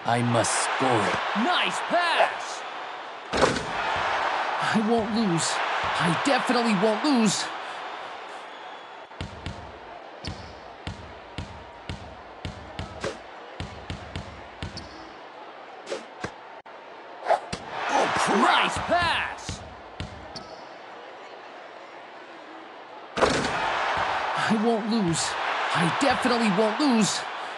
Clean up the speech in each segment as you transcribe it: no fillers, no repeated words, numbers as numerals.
I must score it. Nice pass! I won't lose. I definitely won't lose. Nice pass! I won't lose. I definitely won't lose.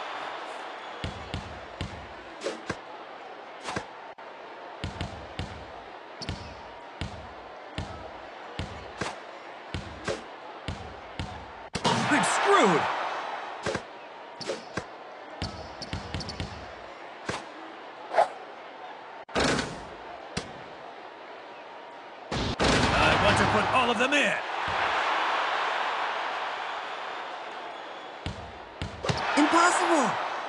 I'm screwed! I want to put all of them in. Impossible!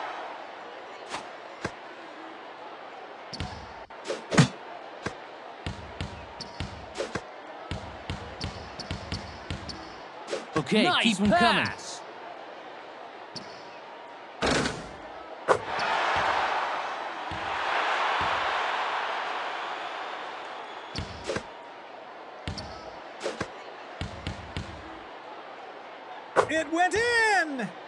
Okay, Nice keep them coming. pass! It went in!